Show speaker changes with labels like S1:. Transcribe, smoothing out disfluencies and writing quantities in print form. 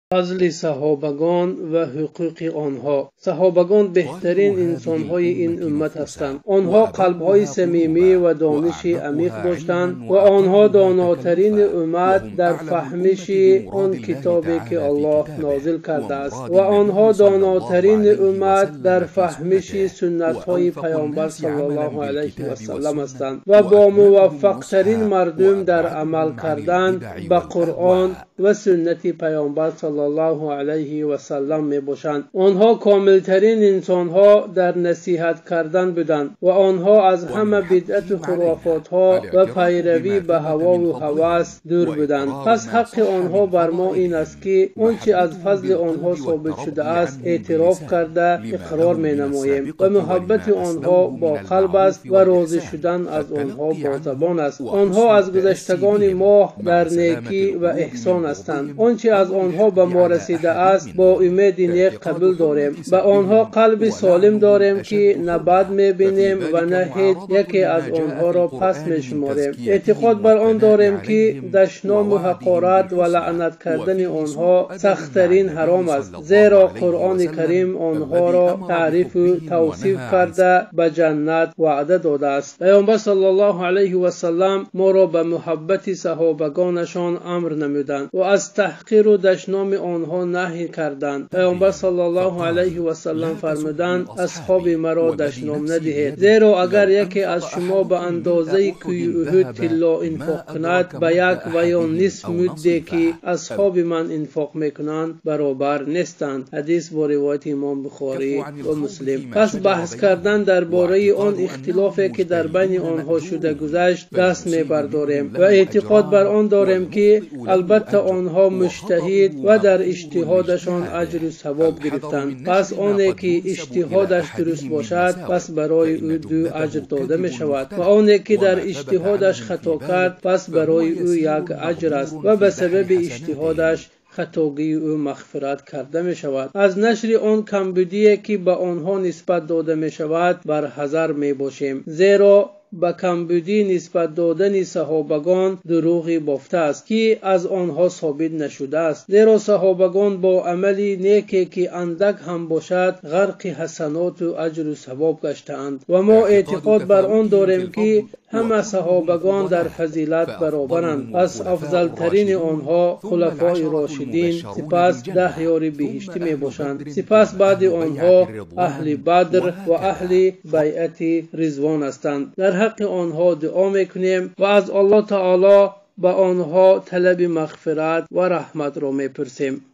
S1: فضل صحابگان و حقوق آنها. صحابگان بهترین انسانهای این امت هستند. آنها قلبهای صمیمی و دانش عمیق داشتند و آنها داناترین امت در فهمش آن کتابی که الله نازل کرده است و آنها داناترین امت در فهمش سنت‌های پیامبر صلی الله علیه و سلم هستند و با موفق‌ترین مردم در عمل کردن به قرآن و سنت پیامبر صلی الله علیه و سلم می باشند. آنها کاملترین انسانها در نصیحت کردن بودند و آنها از همه بدعت و خرافات ها و پیروی به هوا و هوس دور بودند. پس حق آنها بر ما این است که آنچه از فضل آنها ثابت شده است اعتراف کرده اقرار می نماییم و محبت آنها با قلب است و راضی شدن از آنها با زبان است. آنها از گذشتگان ما در نیکی و احسان هستند. آنچه از آنها به ما رسیده است با امید نیک قبول داریم. به آنها قلب سالم داریم که نه بد میبینیم و نه هیچ یکی از آنها را پس میشماریم. اعتقاد بر آن داریم که دشنام و حقارت و لعنت کردن آنها سخت‌ترین حرام است، زیرا قرآن کریم آنها را تعریف و توصیف کرده به جنت وعده داده است. پیامبر صلی الله علیه و سلم ما را به محبت صحابگانشان امر نمودند و از تحقیر و دشنام آنها نهی کردند. پیامبر صلی الله علیه و سلم فرمودند اصحاب مرا دشنام ندهید، زیرا اگر یکی از شما به اندازه کوه احد طلا انفاق کند به یک و یا نصف مدی که اصحاب من انفاق میکنند برابر نیستند. حدیث با روایت امام بخاری و مسلم. پس بحث کردن درباره آن اختلافی که در بین آنها شده گذشت دست میبرداریم و اعتقاد بر آن داریم که البته آنها مجتهد و در اجتهادشان اجر و ثواب گرفتند. پس آنی که اجتهادش درست باشد پس برای او 2 اجر داده می شود و آنی که در اجتهادش خطا کرد پس برای او 1 اجر است و به سبب اجتهادش خطاگی او مغفرت کرده می شود. از نشر آن کمبودی که به آنها نسبت داده می شود بر حذر می باشیم، زیرا به کمبودی نسبت دادن صحابگان دروغی بافته است که از آنها ثابت نشده است، زیرا صحابگان با عملی نیکی که اندک هم باشد غرق حسنات و اجر و ثواب گشتند و ما اعتقاد بر آن داریم که همه صحابگان در فضیلت برابرند. از افضل ترین آنها خلفای راشدین، سپس 10 یار بهشتی می باشند، سپس بعد آنها اهل بدر و اهل بیعت رضوان هستند. در حق آنها دعا میکنیم و از الله تعالی به آنها طلب مغفرت و رحمت را میپرسیم.